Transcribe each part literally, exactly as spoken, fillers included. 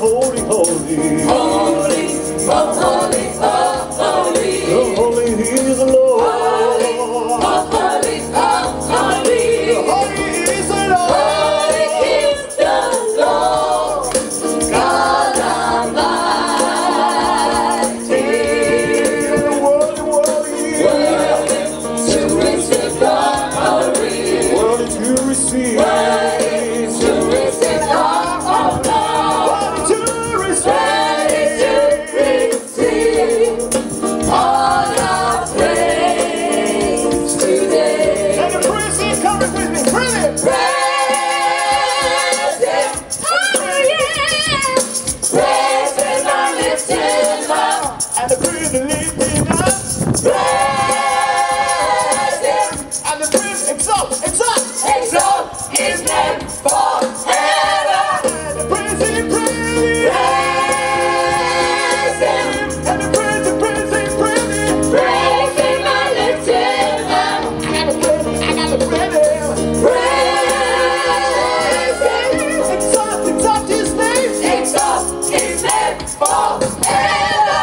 holy, holy. Holy, oh holy, oh holy. The holy is the Lord. Holy, oh holy, oh holy. The holy is the Lord. Holy is the Lord, God Almighty. Worthy, worthy. Worthy to receive glory. Worthy to receive. Worthy to receive all honor. Worthy to receive. Worthy to receive all our praise today. And the praise is coming with me. Bring it. Praise Him, oh yeah. Praise Him, I lift Him up. And the praise is lifting up. Praise Him, And the praise exalt, exalt. exalt His name forever. And the praise is praise. Praise Him, And the praise is praise is praise. praise Him, I lift Him up. I got the praise. I got the praise. Praise Him, Exalt, exalt His name. exalt His name forever.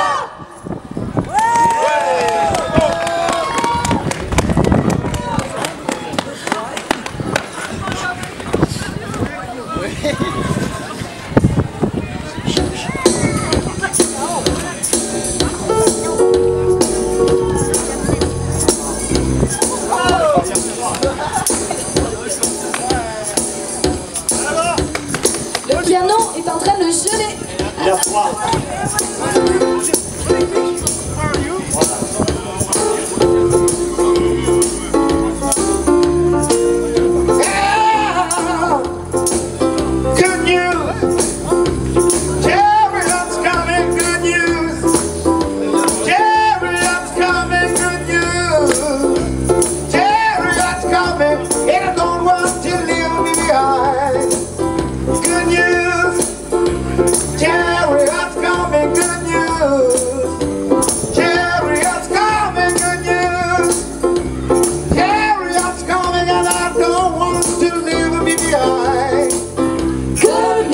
Le piano est en train de geler. Il a froid. Good news. Chariots coming, good news. Chariots coming, good news. Chariots coming, and I don't want to leave me behind. Good news. Chariots coming, good news. Chariots coming, good news. Chariots coming, and I don't want to leave me behind. Good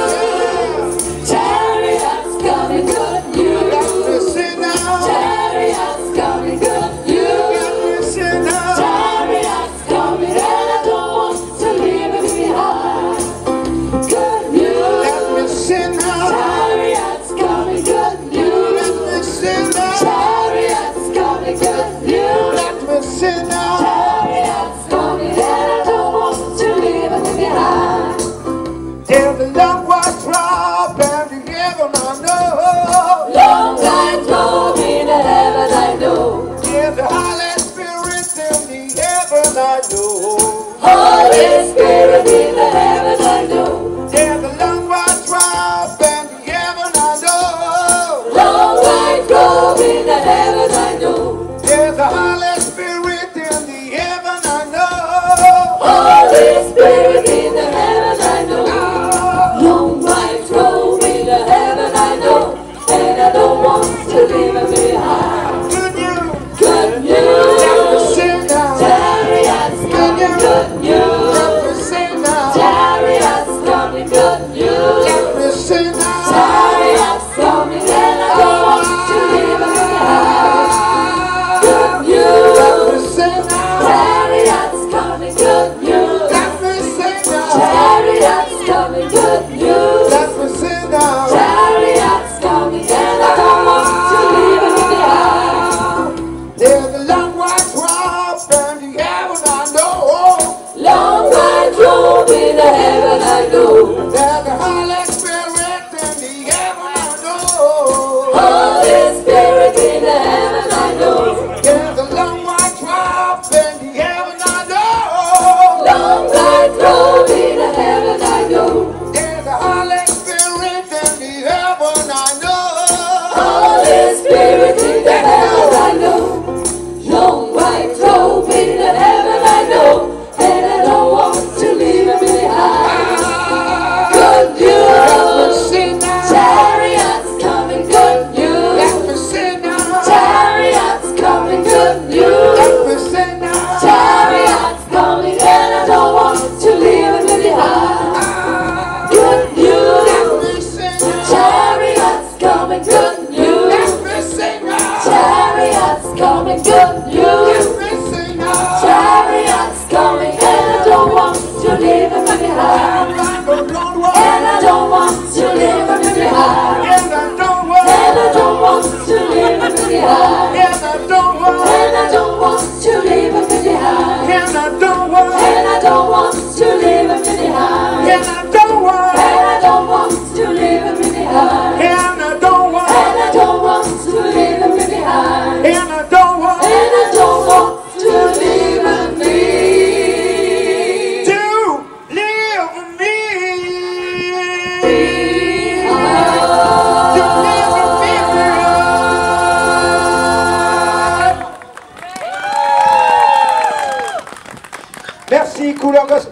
news, chariots coming, good news. Listen now, Chariots coming, good news. listen now. Chariots coming, and I don't want to leave it behind. Good news, Listen now, chariots coming, good news. listen now. Chariots coming, good news. Listen now. Chariots coming, and I don't want to leave it behind. Till the love was drop and the heaven I know. Long time going to heaven, I know. Till the Holy Spirit in the heaven I know. Holy Spirit in the heaven, I know. Till the love was drop and the heaven I know. Long white robe in the heaven, I know. Till the Holy Spirit in the heaven I know. Holy Spirit in the heaven, I know. Long white robe in the heaven, I know. And I don't want to leave it behind. Good news. Good news. Sing now. Chariots coming, good news. Sing now. Chariots coming, good news. Sing now. Chariots coming, and I don't want to leave it behind. Good news. Sing now. Chariots coming, good news. Sing now. Chariots coming, good news. Sing now. Chariots coming, and I don't want to leave it behind. There's a long white robe and the heaven I know. Long white robe in the heaven, I know. There's a Holy Spirit in the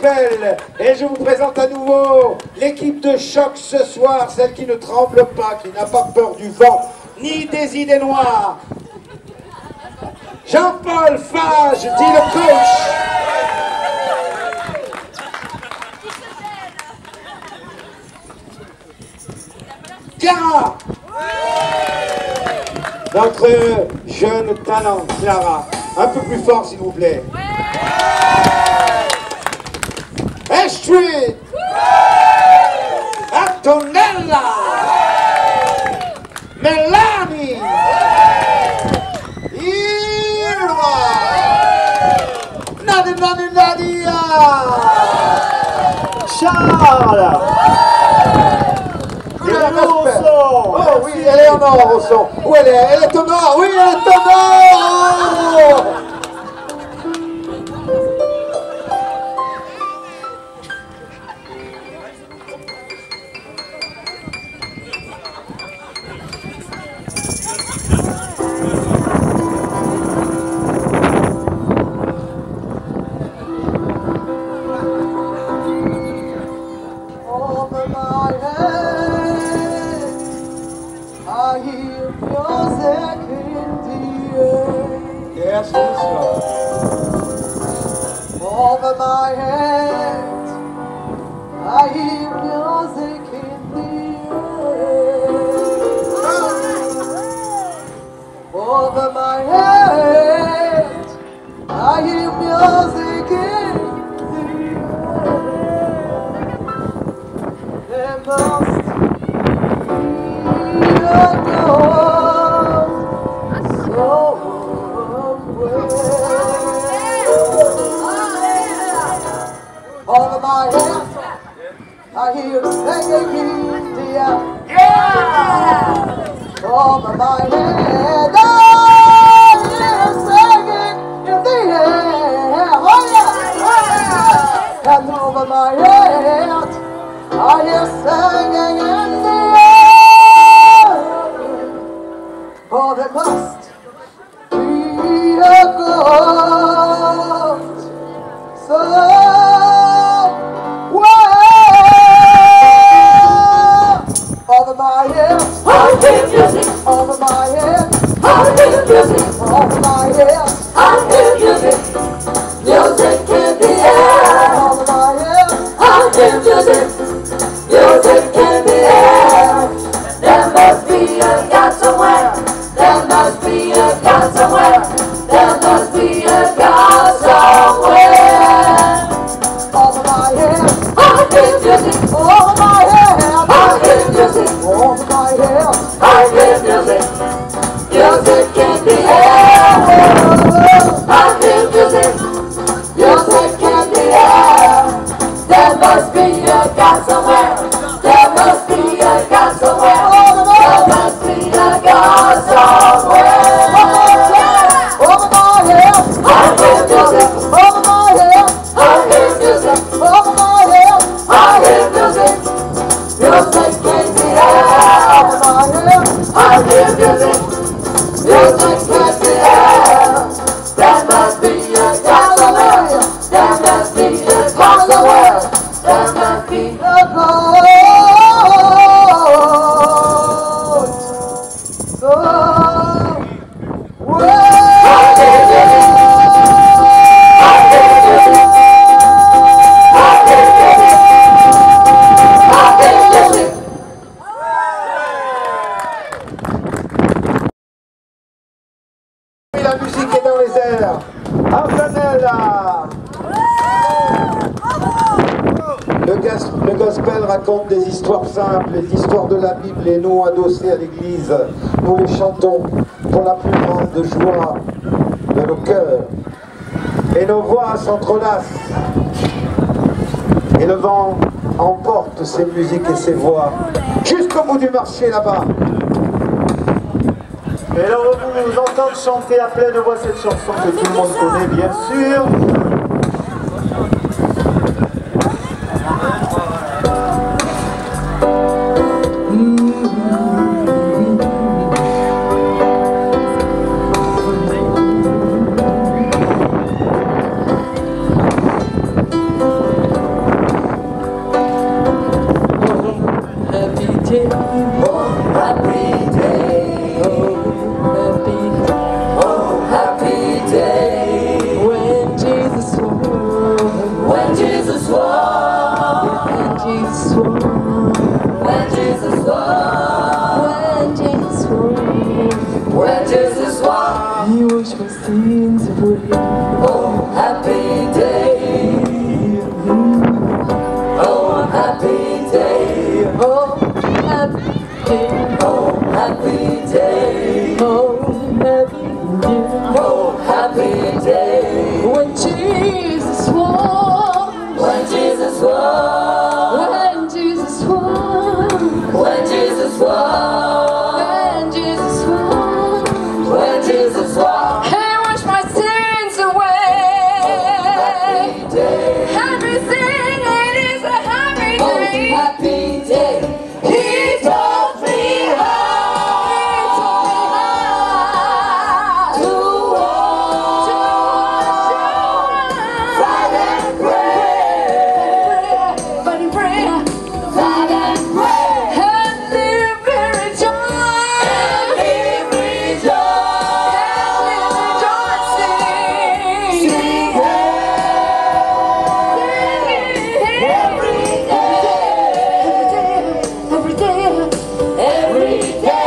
gospel. Et je vous présente à nouveau l'équipe de choc ce soir, celle qui ne tremble pas, qui n'a pas peur du vent, ni des idées noires. Jean-Paul Fage, dit le coach. Clara, notre jeune talent, Clara. Un peu plus fort, s'il vous plaît. Astrid, Antonella, Melanie, Irma, Nadia, Nadia, Nadia, Charles. Oh oui, elle est en or au son. Où elle est? Elle est en or. Oui, elle est en or. Yes, yes, over my head, I hear music in the air. Over my head, I hear music in the air. There must be a God somewhere. Over my head, I hear singing in the air. Yeah! Over my head, I hear singing in the air. Oh yeah! And over my head, I hear singing in the air. Oh, there must be a God. So over my head, I hear music. Over my head, I hear music. Over my head, I hear music. Music in the air. Over my head, I hear music. Music in the air. There must be a God somewhere. There must be a God somewhere. There must be a God somewhere. Over my head, I hear music. Over my head, I hear music. Over my head, I hear music. Music in the air. I hear music. Music in the air. There must be a God somewhere. There must be a God somewhere. There must be a God somewhere. Over my head, I hear music. Over my head, I hear music. Over my head, I hear music. Music in the air. Over my head, I hear music. Music in the air. There must be a God somewhere. There must be a God somewhere. There must be a God. La musique est dans les airs. Antonella. Le, gas, le gospel raconte des histoires simples, les histoires de la Bible, les noms adossés à l'église. Nous les chantons pour la plus grande joie de nos cœurs. Et nos voix s'entrelacent. Et le vent emporte ces musiques et ces voix jusqu'au bout du marché là-bas. Et là, on va vous entendre chanter à pleine voix cette chanson que tout le monde connaît, bien sûr. day, oh happy day, oh happy, oh happy day, when Jesus won, when Jesus won, when Jesus won, when Jesus won, when Jesus won, when Jesus won, He washed my sins away. Oh happy day. Oh happy day, oh happy day, oh happy day, oh happy day, oh happy day, when Jesus won, when Jesus won, when Jesus won, when Jesus won, when Jesus won, when Jesus won, He washed my sins away. Oh happy day, everything it is a happy day. Oh happy day, He taught me how, He taught me how to walk, to worship, fight and pray, fight and pray, fight and pray, and live and rejoice, and live rejoice, and live rejoicing, sing every day, every day.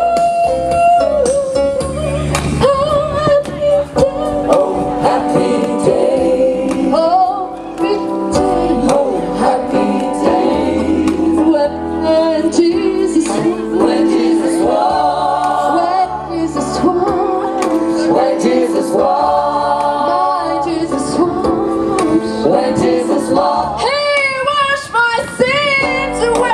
Oh happy day, oh happy day, oh happy day, when Jesus, when Jesus walked, when Jesus walked, when Jesus walked, when Jesus walked, when Jesus walked, He washed my sins away.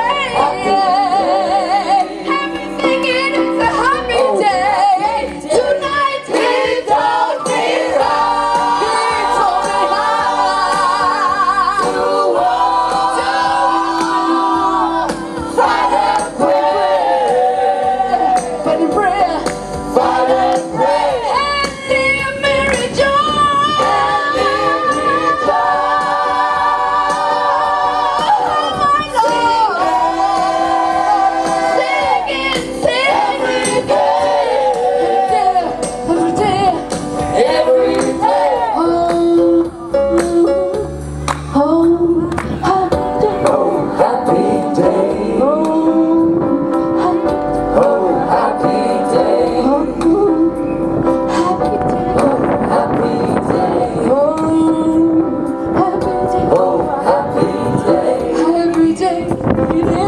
Everything in it's a happy day. Tonight He taught me how, He taught me how to walk, to walk, fight and pray, fight and pray, fight and pray, and live and rejoice, and live and rejoice. Oh my Lord, sing it, sing every day, every day, every day. Oh, oh, oh, happy day, oh happy day, oh happy day, oh happy day, oh happy day, oh happy day, oh happy day, every day.